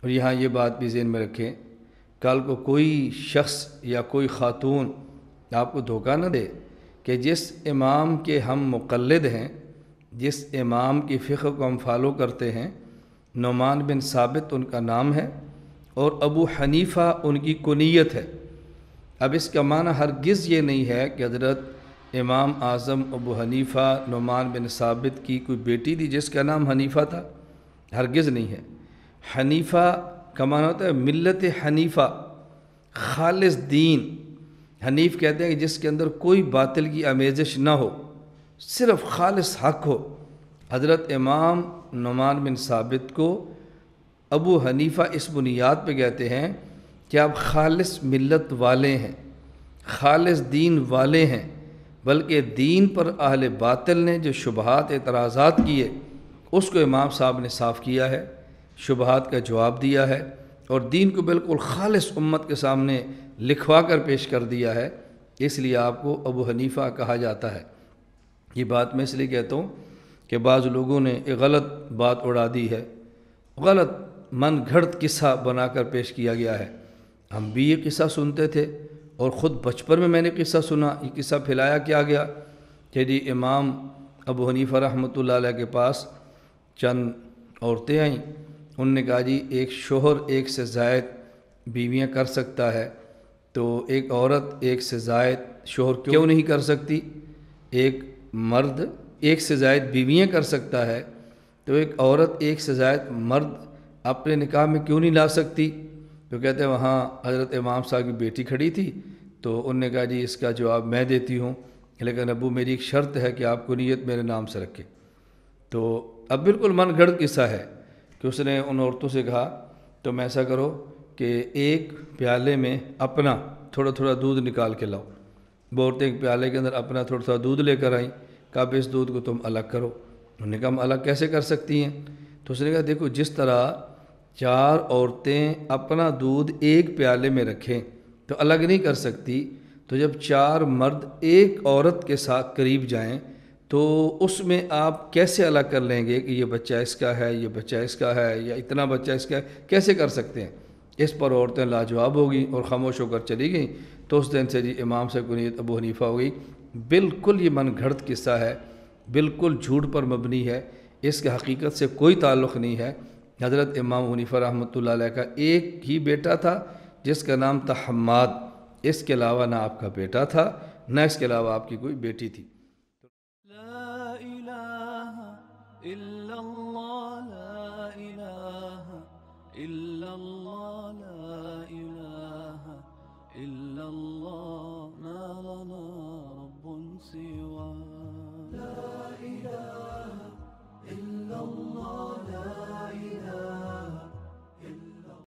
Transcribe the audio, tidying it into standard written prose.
اور یہاں یہ بات بھی ذہن میں رکھیں، کل کو کوئی شخص یا کوئی خاتون آپ کو دھوکہ نہ دے کہ جس امام کے ہم مقلد ہیں، جس امام کی فقہ کو ہم فالو کرتے ہیں، نعمان بن ثابت ان کا نام ہے اور ابو حنیفہ ان کی کنیت ہے۔ اب اس کا معنی ہرگز یہ نہیں ہے کہ حضرت امام اعظم ابو حنیفہ نعمان بن ثابت کی کوئی بیٹی تھی جس کا نام حنیفہ تھا، ہرگز نہیں ہے۔ حنیفہ کا معنی ہوتا ہے ملت حنیفہ، خالص دین۔ حنیف کہتے ہیں کہ جس کے اندر کوئی باطل کی آمیزش نہ ہو، صرف خالص حق ہو۔ حضرت امام نعمان بن ثابت کو ابو حنیفہ اس بنیاد پہ کہتے ہیں کہ آپ خالص ملت والے ہیں، خالص دین والے ہیں، بلکہ دین پر اہل باطل نے جو شبہات اعتراضات کیے اس کو امام صاحب نے صاف کیا ہے، شبہات کا جواب دیا ہے اور دین کو بالکل خالص امت کے سامنے لکھوا کر پیش کر دیا ہے۔ اس لیے آپ کو ابو حنیفہ کہا جاتا ہے۔ یہ بات میں اس لیے کہتا ہوں کہ بعض لوگوں نے ایک غلط بات اڑا دی ہے، غلط من گھڑت قصہ بنا کر پیش کیا گیا ہے۔ ہم بھی یہ قصہ سنتے تھے اور خود بچپن میں نے قصہ سنا۔ یہ قصہ پھیلایا کیا گیا کہ جی امام ابو حنیفہ رحمۃ اللہ علیہ کے پاس چند عورتیں آئیں، انہوں نے کہا جی ایک شوہر ایک سے زائد بیویاں کر سکتا ہے، تو ایک عورت ایک سے زائد شوہر کیوں نہیں کر سکتی؟ ایک مرد ایک سے زائد بیویاں کر سکتا ہے تو ایک عورت ایک سے زائد مرد اپنے نکاح میں کیوں نہیں لا سکتی؟ تو کہتے ہیں وہاں حضرت امام صاحب کی بیٹی کھڑی تھی تو انہوں نے کہا جی اس کا جواب میں دیتی ہوں، لیکن ابو میری ایک شرط ہے کہ آپ کنیت میرے نام سے رکھیں۔ تو اب بالکل من گھڑت قصہ ہے کہ اس نے ان عورتوں سے کہا تم ایسا کرو کہ ایک پیالے میں اپنا تھوڑا تھوڑا دودھ نکال کے لاؤ۔ وہ عورتیں ایک پیالے کے اندر اپنا تھوڑا تھوڑا دودھ لے کر آئیں، کہا اب اس دودھ کو تم الگ کرو۔ انہوں نے کہا ہم الگ کیسے کر سکتی ہیں؟ تو اس نے کہا دیکھو جس طرح چار عورتیں اپنا دودھ ایک پیالے میں رکھیں تو الگ نہیں کر سکتی، تو جب چار مرد ایک عورت کے ساتھ قریب جائیں تو اس میں آپ کیسے الگ کر لیں گے کہ یہ بچہ اس کا ہے، یہ بچہ اس کا ہے، یا اتنا بچہ اس کا ہے؟ کیسے کر سکتے ہیں؟ اس پر عورتیں لاجواب ہوگی اور خاموش ہو کر چلی گئیں۔ تو اس دن سے جی امام سے کنیت ابو حنیفہ ہو گئی۔ بالکل یہ من گھڑت قصہ ہے، بالکل جھوٹ پر مبنی ہے، اس کے حقیقت سے کوئی تعلق نہیں ہے۔ حضرت امام حنیفہ رحمۃ اللہ علیہ کا ایک ہی بیٹا تھا جس کا نام تھا حماد، اس کے علاوہ نہ آپ کا بیٹا تھا نہ اس کے علاوہ آپ کی کوئی بیٹی تھی۔ لا الہ الا اللہ، لا الہ الا اللہ، لا الہ